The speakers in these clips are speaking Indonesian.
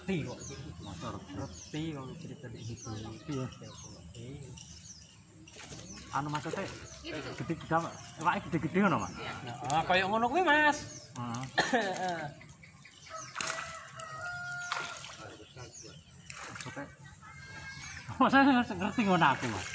ngerti kok. Motor. Ngerti kok cerita gitu. Iya. Anu maksudnya gede-gede, awake gede-gede ngono, Mas. Nah, kayak ngono kuwi, Mas. Heeh. Maksudnya saya ngerti ngono aku, Mas.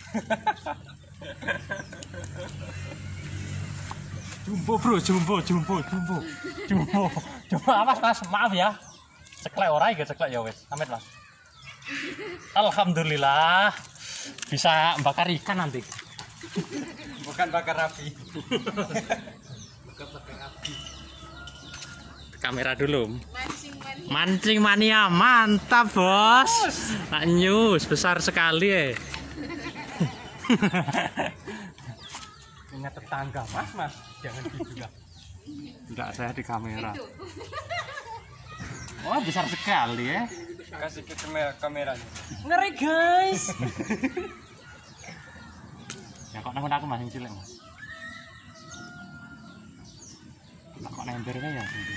Jumbo, Bro, jumbo. Cuma Mas, maaf ya. Ceklek ora iki ceklek ya wis. Amit, Mas. Alhamdulillah bisa bakar ikan nanti. Bukan bakar api. Kamera dulu. Mancing mania mantap, Bos. Nak news besar sekali Ingat tetangga, Mas. Jangan gitu ya. Enggak, saya di kamera. Oh, besar sekali ya. Kasih ke kameranya. Ngeri, guys. Ya kok nang aku masih cilik, Mas. Kok nembernya ya gitu.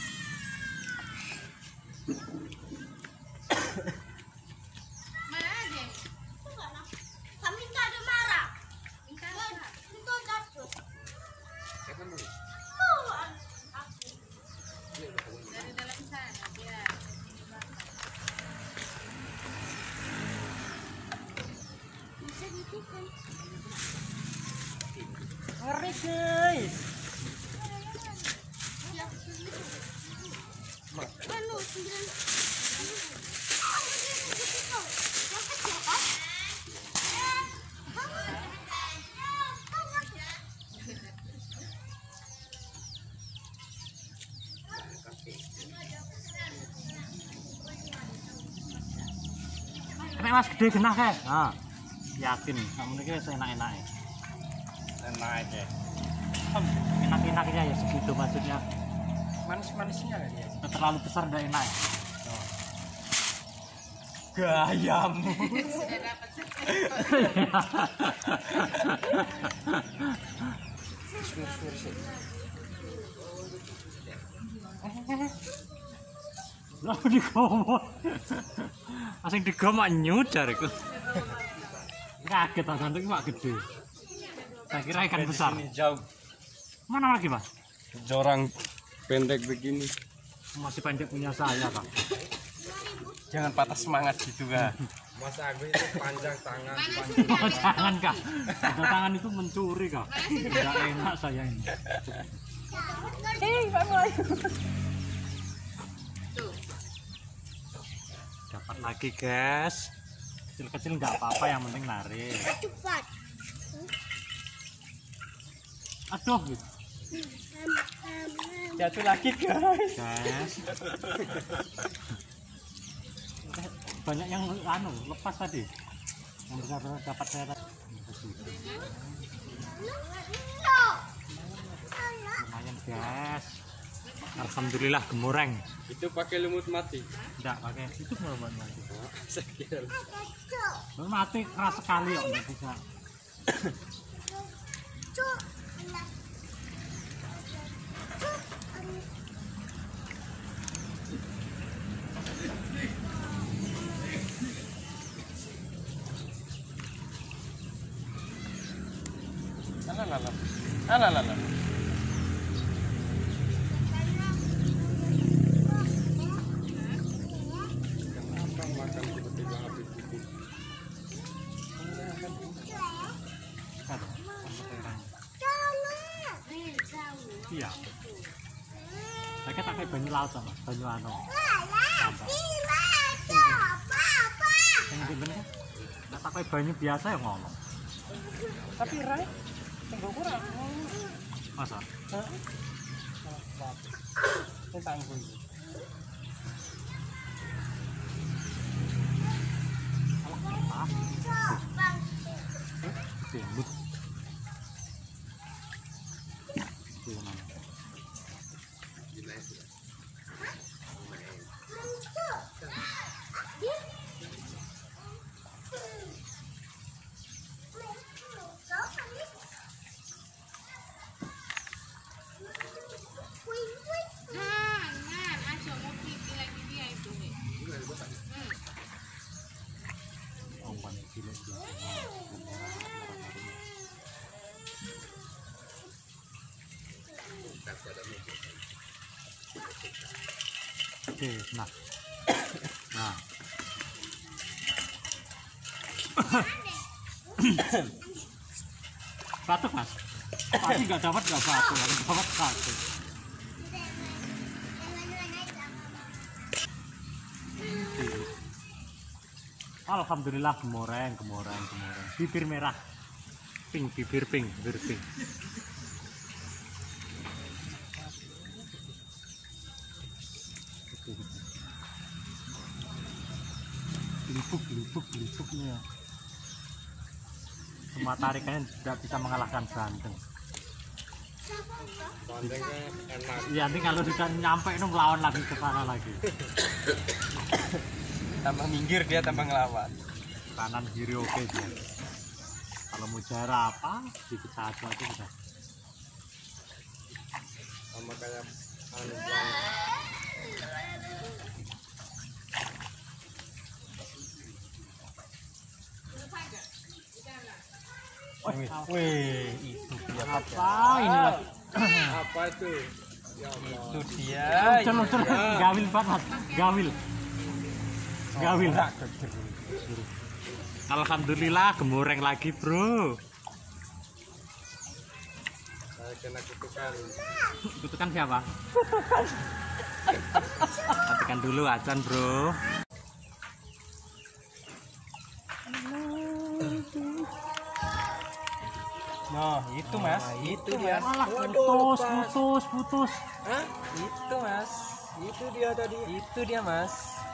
Ngeri, guys. Nek Mas gede genah kae. Nah, yakin kamu iki wis enak-enak ya. Enak aja. Enak-enaknya ya segitu maksudnya. Manis-manisnya kan ya. Terlalu besar udah enak. Gayamu. Lah digomot. Asing digomot nyudar iku. Kaget tak santuk mak gede. Saya kira ikan besar. Ini jauh. Mana lagi, Mas? Jorang pendek begini. Masih pendek punya saya, Kak. Jangan patah semangat gitu, Kak. Mas Agus itu panjang tangan, Oh, jangan, Kak. Ada tangan itu mencuri, Kak. Tidak enak saya ini. Dapat lagi, guys. Kecil-kecil nggak apa-apa, yang penting narik. Aduh, gitu. Jatuh lagi, guys. Guys. Banyak yang lepas tadi. Yang besar dapat saya tadi. Lumayan, guys. Alhamdulillah gemoreng. Itu pakai lumut mati. Enggak pakai itu lumut mati. Saya kira. Lumut mati keras sekali kok enggak bisa. Alah. Kenapa makan tiba-tiba habis itu? Iya. Saya pakai banyu laut sama banyu anu. Yang bener kan? Nggak pakai banyu biasa ya ngomong. Tapi Rai, tunggu kurang. Masa? Ini tanggung. Tembus. Oke, nah. Nah. Batuk mas, pasti nggak dapat nggak batuk, dapat satu. Alhamdulillah gemoreng. Bibir merah, bibir pink. Gelupuk nih ya. Semua tarikannya tidak bisa mengalahkan Bandeng. Bandengnya enak. Iya, nanti kalau sudah nyampe itu melawan lagi ke sana lagi. Tambah minggir dia tambah ngelawan. Kanan kiri oke dia. Kalau mau jarak apa, sedikit saja itu sudah. Sama kayak anu Wih, itu dia Apa ini lagi? apa itu? Ya Allah. Itu dia. Lucur, gawil banget, gawil. Alhamdulillah gemoreng lagi bro. Saya kena kutukan. Kutukan siapa? Matikan dulu acan bro. Nah, itu mas, itu dia. Malah putus. Hah? Itu mas. Itu dia tadi. Itu dia mas.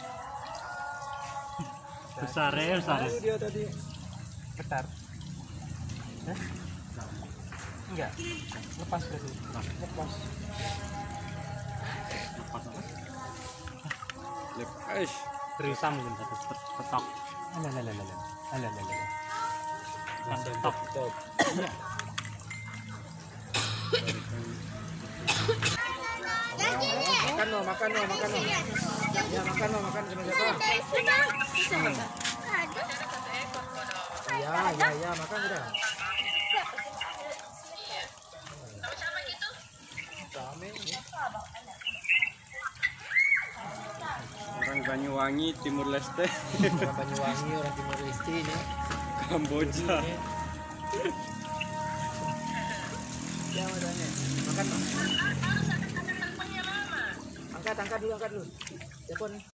Besar ya. Itu dia tadi. Bentar. Hah? Enggak. Lepas berarti. Lepas. Lepas. Terisam mungkin satu petok. Alah. Petok. Makan no. Ya makan kena jatuh. Ya makan udah. Orang Banyuwangi, Timur Leste. Orang Banyuwangi, orang Timur Leste ini. Kamboja. Ya wadahnya. Makan. Angkat dulu. Telepon.